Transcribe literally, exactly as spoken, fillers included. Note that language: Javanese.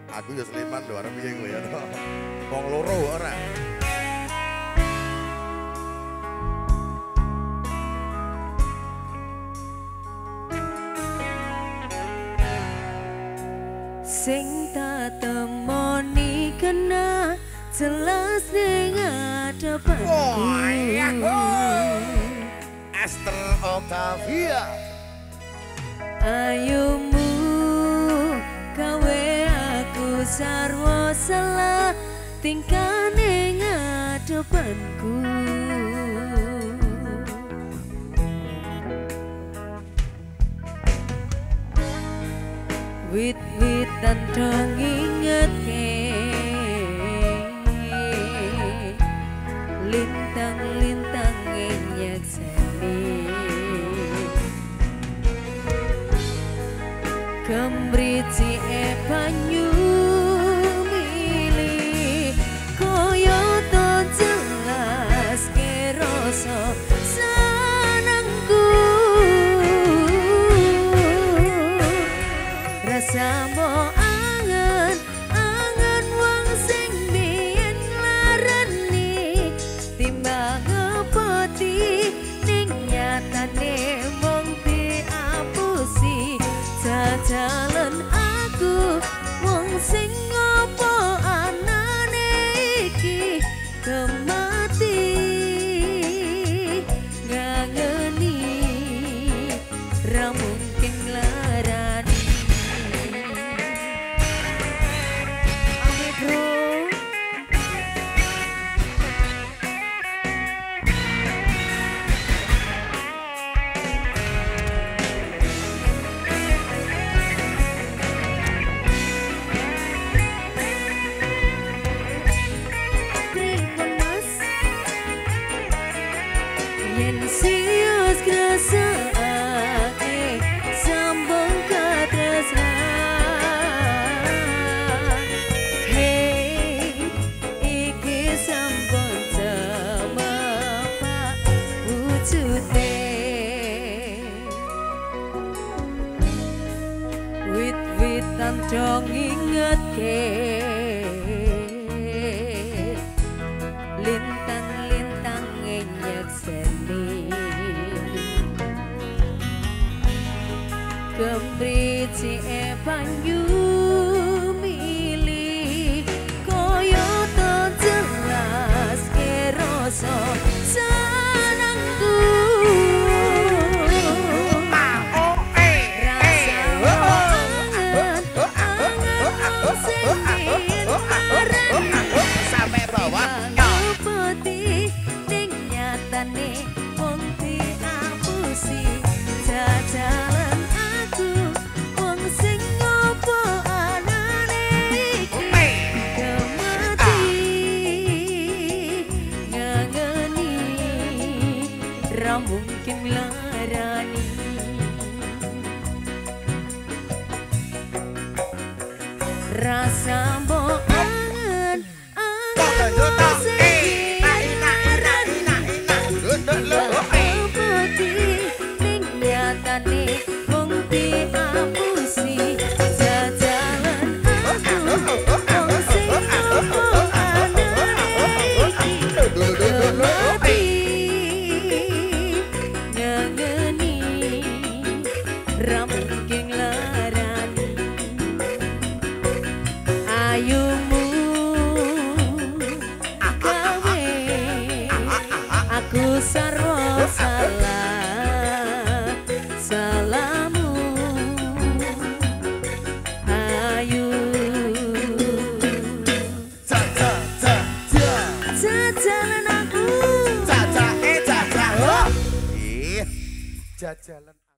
Aku ya Sleman lho arep piye kowe ya. Wong loro ora. Sing tak temoni kena jelas ning hadapanku. Esther Octavia. Ayumu gawe aku sarwa salah tingkah ning hadapanku. Wit-witan dong ingetke lintang-lintang nyaksani kemriji e banyu milih koyo to jelas ke rasa senengku rasa mo angen angen wong sing biyen larani timbang ngepoti ning nyatane mung diapusi jajalan aku wong sing ngopo anane iki kemati ngangeni ra mungkin larani. Yen sius grasake sambung katresnan hey iki sampun semepak wujute wit-witan dong ingetke lintang-lintang nyakseni kemriji e banyu milih koyo to jelas ke rasa senengku rasa angen angen sing biyen larani Sampai bawah. putih ning nyatane wong diapusi jajalan aku wong sing ngopo anane iki kemati ngangeni ra mungkin larani rasa mbok angen angen sing putih ning nyatane wong diapusi jajalan aku wong sing ngopo anane iki kemati ngangeni ra mungkin larani ayumu gawe aku sarwa salah salamu ayu Jaja jaja. jajalan aku Jaja eh jaja. Ih, jajalan